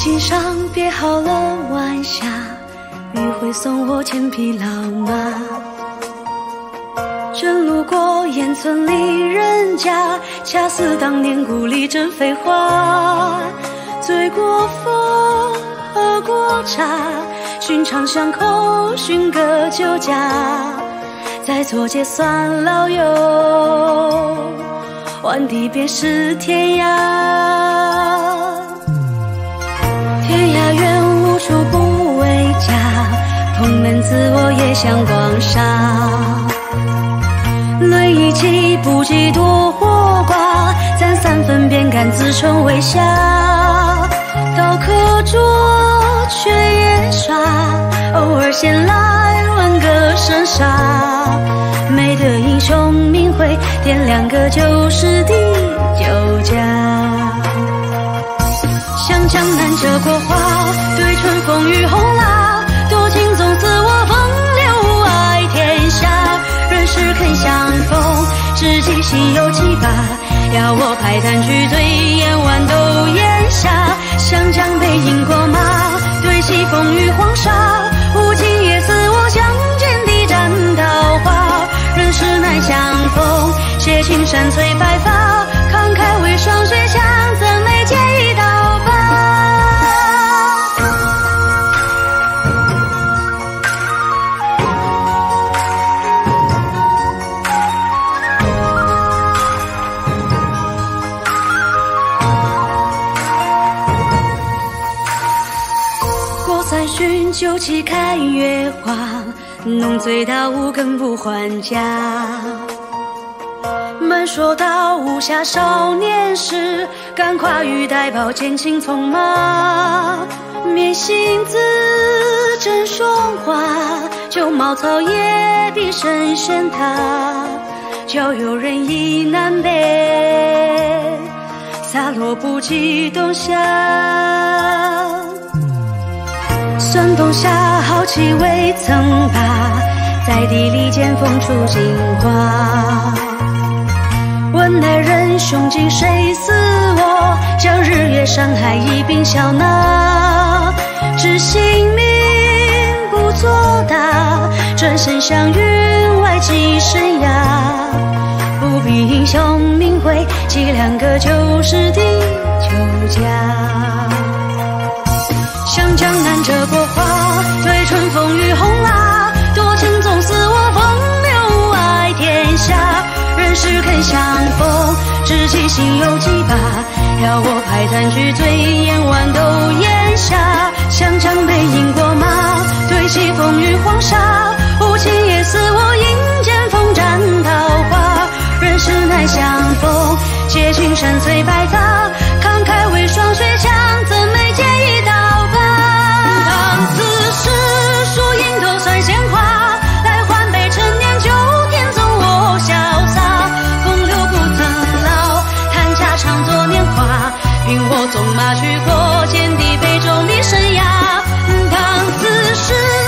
心上别好了晚霞，余晖送我千匹老马。正路过烟村里人家，恰似当年故里正飞花。醉过风，喝过茶，寻常巷口寻个酒家，再做结算老友，换地便是天涯。天涯远，无处不为家，蓬门自我也向广沙。论一气不及多火挂，咱三分便敢自称为侠。刀可捉，却也耍，偶尔闲来玩个神杀。没得英雄名讳，点两个就是第九家。向江南折过花，对春风雨红啦。多情总似我风流爱天下。人世肯相逢，知己心有几把。要我排弹去醉，眼弯都咽下。湘江北饮过马，对棋风雨黄沙。无情也似我相见的斩桃花。人世难相逢，写青山催白发。慷慨为霜雪强，怎没借一刀疤？过三巡，酒旗看月华。浓醉大雾，更不还家。慢说到无暇少年时，敢跨羽带宝，剑轻匆马。面心字正霜华，旧茅草也比神仙塔。教友人意南北，洒落不及冬夏。算冬夏豪气未曾拔，在地里见风出金花。问来人兄敬谁似我？将日月山海一并笑纳。知性命不作答，转身向云外寄生涯。不必英雄名讳，记两个就是第九家。湘江南折过花，对春风雨红啦。多情总似我风流爱天下。人世肯相逢，知己心有几把。要我排弹去醉，眼弯都咽下。湘江北饮过马，对棋风雨黄沙。无情也似我饮剑锋斩桃花。人世难相逢，借青山催白发。慷慨为霜雪强，怎没借一刀疤？当此时输赢都算闲话，来换杯陈年酒，天纵我潇洒。风流不曾老，弹家常作年华。凭我纵马去过，见地北中的生涯。当此时